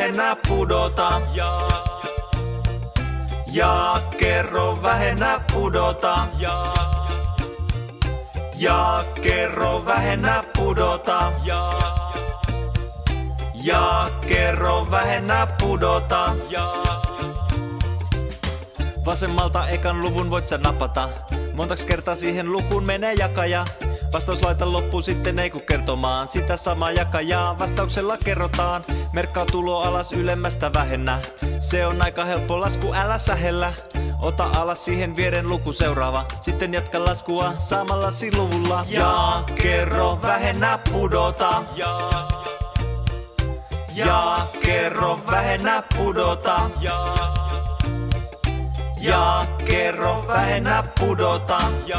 vähennä, pudota. Ja kerro, vähennä, pudota. Ja kerro, vähennä, pudota. Ja kerro, vähennä, pudota. Vasemmalta ekan luvun voit sä napata. Montaks kertaa siihen lukuun menee jakaja? Vastaus laita loppuun sitten ei ku kertomaan. Sitä samaa jakajaa vastauksella kerrotaan. Merkkaa tulo alas ylemmästä vähennä. Se on aika helppo lasku, älä sähellä. Ota alas siihen vieren luku seuraava. Sitten jatka laskua saamallasi luvulla. Ja kerro, vähennä, pudota. Ja kerro, vähennä, pudota. Ja kerro, vähennä, pudota.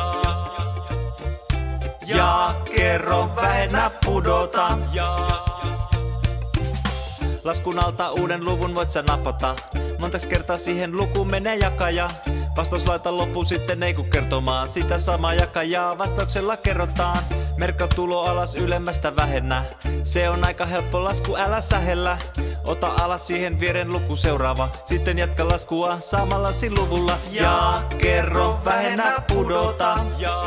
Ja kerro, vähennä, pudota. Laskun alta uuden luvun voit sä napata. Montaks kertaa siihen lukuun menee jakaja? Vastaus laita loppuun sitten ei ku kertomaan. Sitä samaa jakajaa vastauksella kerrotaan. Merkkaa tulo alas ylemmästä vähennä. Se on aika helppo lasku, älä sähellä. Ota alas siihen vieren luku seuraava. Sitten jatka laskua saamallasi luvulla. Ja kerro, vähennä, pudota.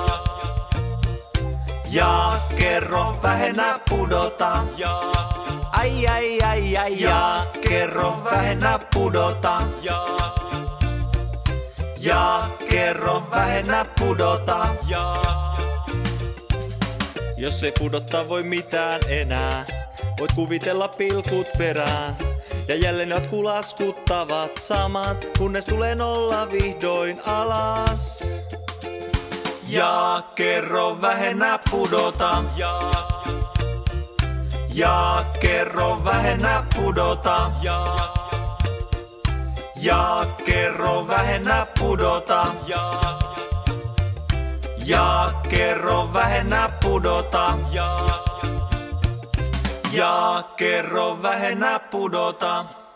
Ja kerro, vähennä, pudota. Ai ai ai ai. Ja kerro, vähennä, pudota. Ja kerro, vähennä, pudota. Jos ei pudottaa voi mitään enää, voit kuvitella pilkut perään. Ja jälleen jotkut laskuttavat samat, kunnes tulee nolla vihdoin alas. Ja kerro, vähennä, pudota. Ja kerro, vähennä, pudota. Ja kerro, vähennä, pudota. Ja kerro, vähennä, pudota. Ja kerro, vähennä, pudota.